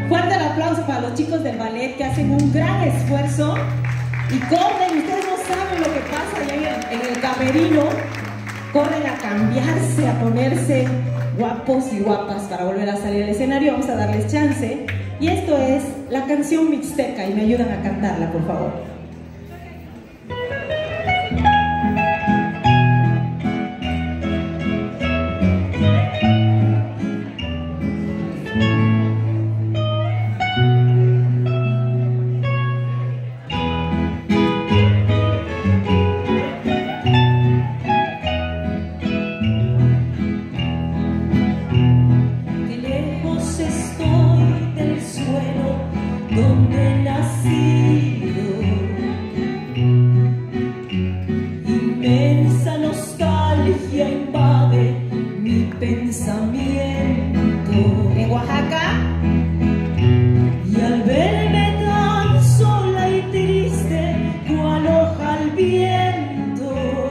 Fuerte el aplauso para los chicos del ballet que hacen un gran esfuerzo y corren. Ustedes no saben lo que pasa allá en el camerino. Corren a cambiarse, a ponerse guapos y guapas para volver a salir al escenario. Vamos a darles chance. Y esto es la canción Mixteca y me ayudan a cantarla, por favor. Donde nacido, inmensa nostalgia invade mi pensamiento. En Oaxaca, y al verme tan sola y triste, cual hoja al viento,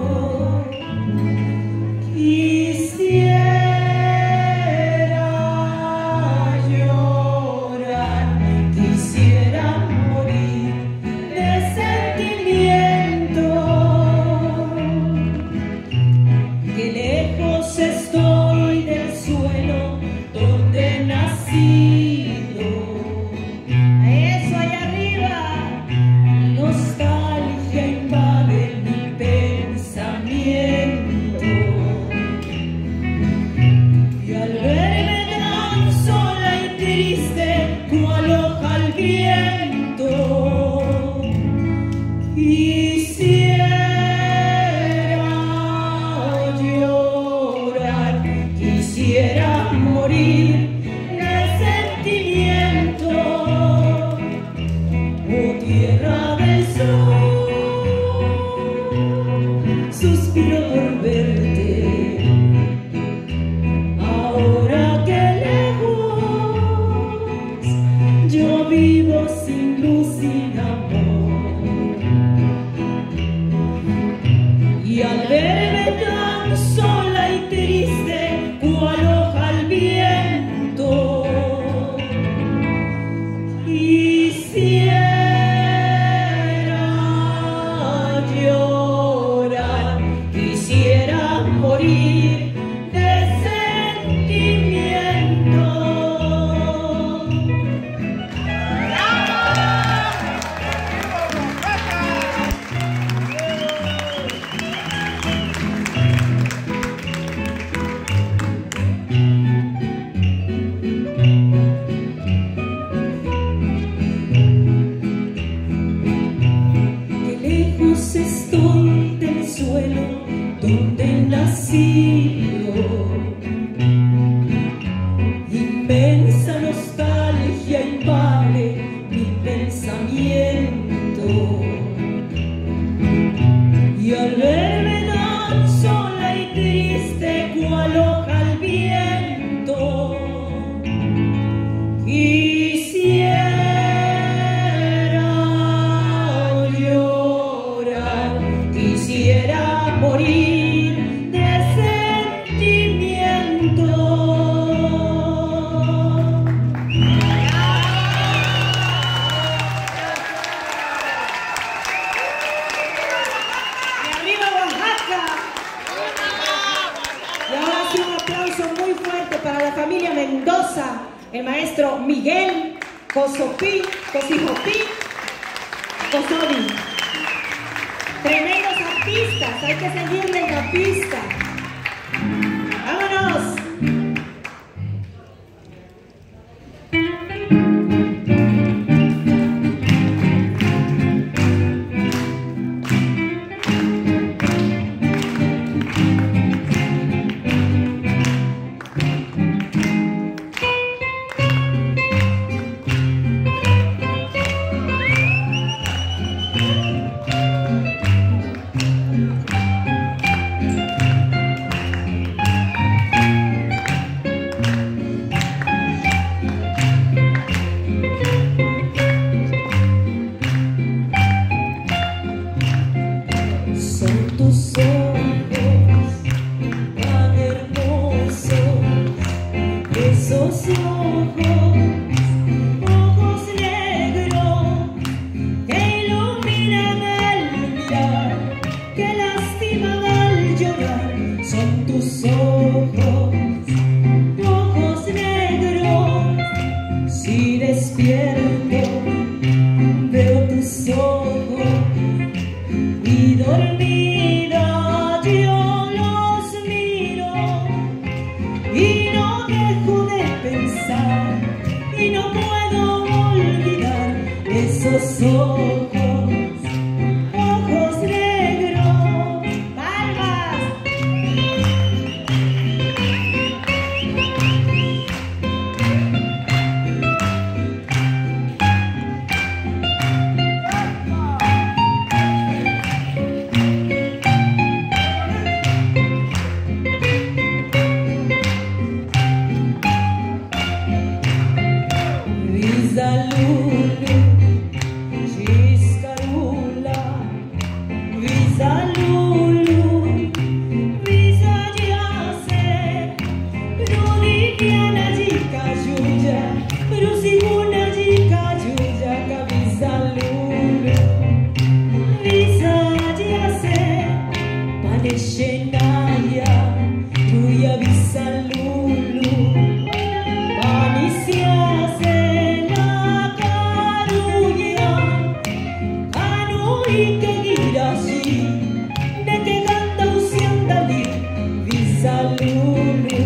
quisiera morir de sentimiento, que lejos estoy del suelo donde nacido. eso allá arriba. Nostalgia invade mi pensamiento, y al verme tan sola y triste, cual hoja al viento, quisiera llorar, quisiera morir de sentimiento. Oh tierra del sol, suspiro por verte, ahora que lejos yo vivo sin luz, sin amor. Y al verme tan sola y triste, cual hoja al viento, quisiera llorar, quisiera morir de sentimiento. Que lejos estoy del suelo donde nacido, inmensa nostalgia invade mi pensamiento, y al verme tan sola y triste, cual hoja al viento, quisiera llorar, quisiera morir de sentimiento. Y arriba Oaxaca. Y ahora sí un aplauso muy fuerte para la familia Mendoza, el maestro Miguel Cosopí, Cosovi. Tremendos artistas, hay que seguirle en la pista. ¡Vámonos! despierto veo tus ojos y dormida yo los miro y no dejo de pensar y no puedo olvidar esos ojos negros. ¡Palmas! Visalulu, Chiscarula, Visalulu, Visayase, Rudikiana Jikayuya, Rusiguna Jikayuya, Visalulu, Visayase, Paneshenaya, Ruya Visalulu, Panisiase. Y que gira así, de que canta un siandalí, Visalulu,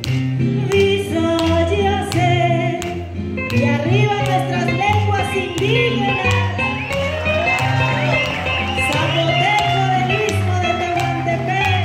Visayase, y arriba nuestras lenguas indígenas, zapoteco del istmo de Tehuantepec.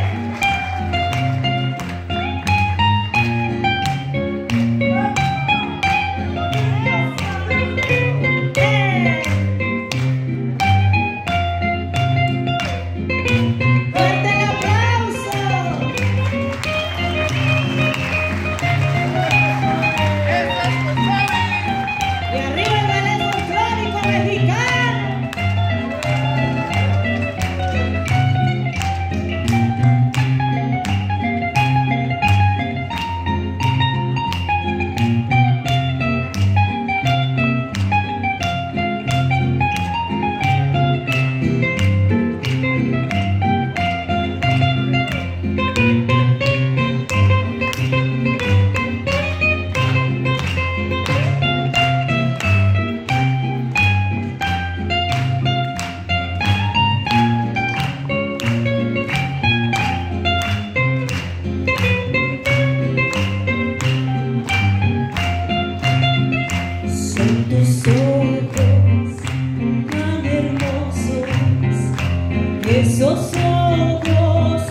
Tus ojos tan hermosos, esos ojos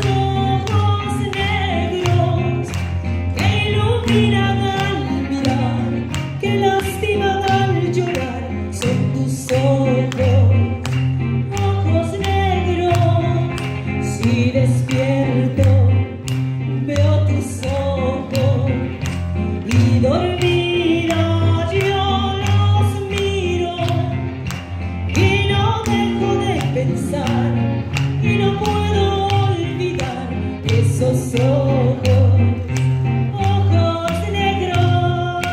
negros que iluminan al mirar, que lastiman al llorar, son tus ojos negros. Si despierto veo tus ojos y dormida pensar y no puedo olvidar esos ojos negros.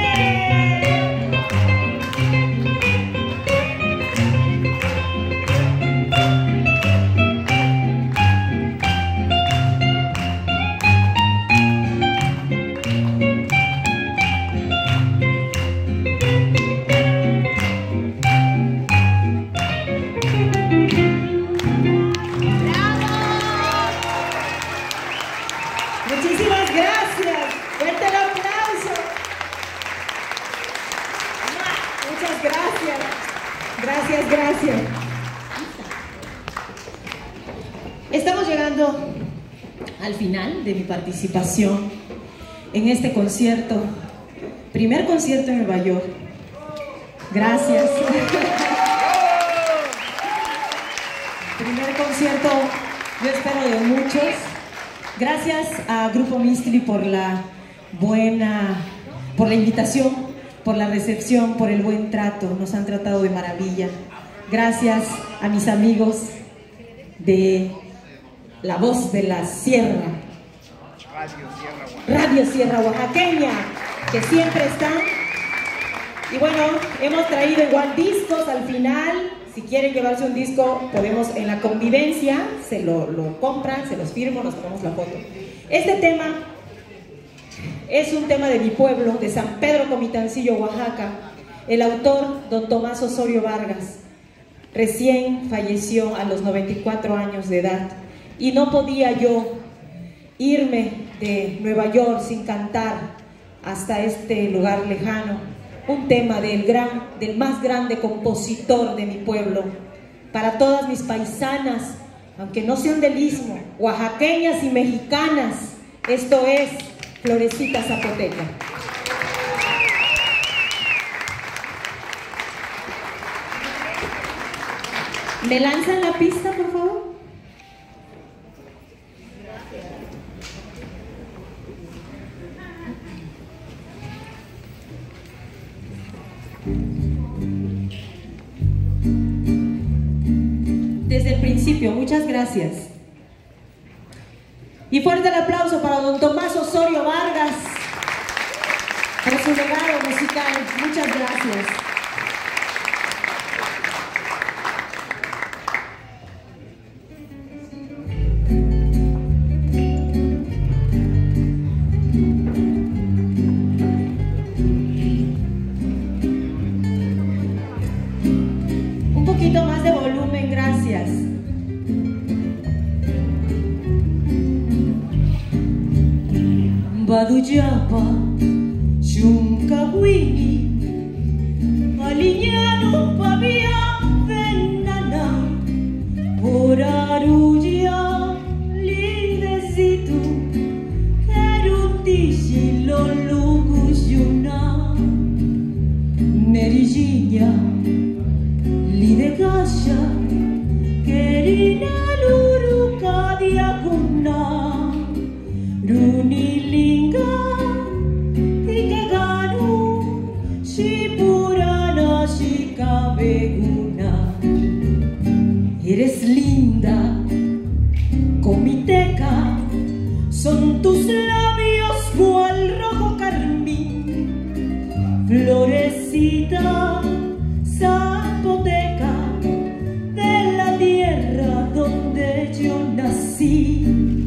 Muchísimas gracias. Fuerte el aplauso. Muchas gracias. Gracias. Estamos llegando al final de mi participación en este concierto. Primer concierto en Nueva York. Gracias. Primer concierto, yo espero de muchos. Gracias a Grupo Mistli por la invitación, por la recepción, por el buen trato. Nos han tratado de maravilla. Gracias a mis amigos de La Voz de la Sierra, Radio Sierra Oaxaqueña, que siempre están. Y bueno, hemos traído igual discos al final. Si quieren llevarse un disco, podemos en la convivencia, se lo compran, se los firmo, nos tomamos la foto. Este tema es un tema de mi pueblo, de San Pedro Comitancillo, Oaxaca. El autor, don Tomás Osorio Vargas, recién falleció a los 94 años de edad y no podía yo irme de Nueva York sin cantar hasta este lugar lejano un tema del más grande compositor de mi pueblo. Para todas mis paisanas, aunque no sean del Istmo, oaxaqueñas y mexicanas, esto es Florecita Zapoteca. ¿Me lanzan la pista, por favor? Desde el principio, muchas gracias. Y fuerte el aplauso para don Tomás Osorio Vargas por su legado musical. Muchas gracias. Un poquito más de volumen, gracias. Baduyapa, Chuncahuini, Aliñano, Pavía, Venana, Oraruya, Lidecitu, Kerutishi, Loluguyuna, Nerillilla, Lidegaya, Kerina, Lurucadiacuna, Runilinga, Tikeganu, Shipurana, Shikabeguna. Eres linda, comiteca, son tus labios cual rojo carmín. Florecita zapoteca, de la tierra donde yo nací.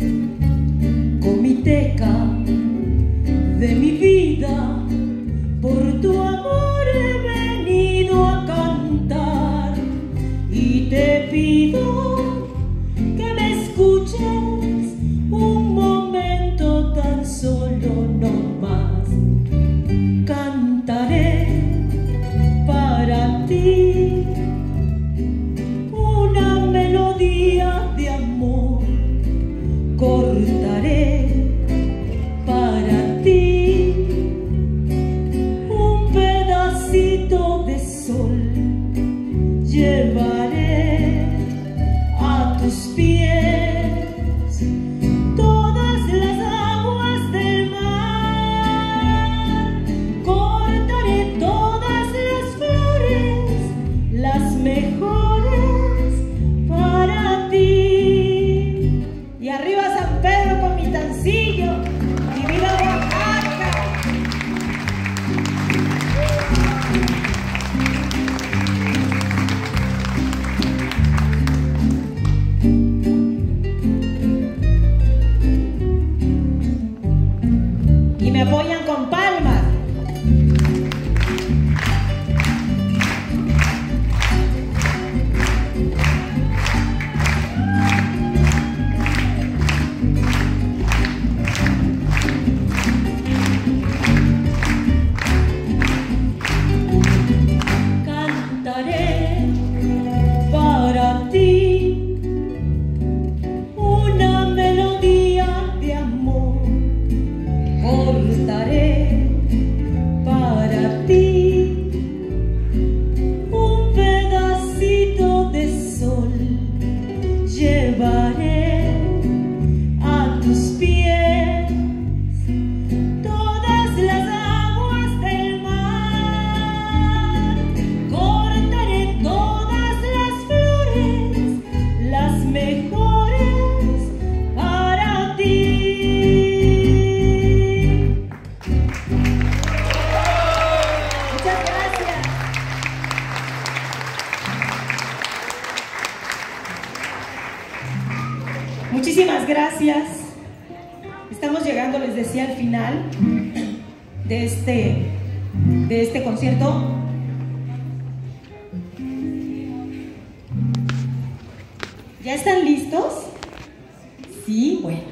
Comiteca de mi vida, por tu amor he venido a cantar y te pido que me escuches un momento tan solo, no más. Cantaré para ti una melodía de amor, cortaré para ti un pedacito de sol, llevaré a tus pies todas las aguas del mar, cortaré todas las flores, las mejores para ti. Y arriba San Pedro con mi tancillo, mi vida Oaxaca. Y me apoyan con palmas. Cantaré para ti una melodía de amor, cortaré para ti un pedacito de sol, llevaré a tus pies todas las aguas del mar, cortaré todas las flores, las mejores para ti. Muchas gracias. Muchísimas gracias. Estamos llegando, les decía, al final de este concierto. ¿Ya están listos? Sí, bueno.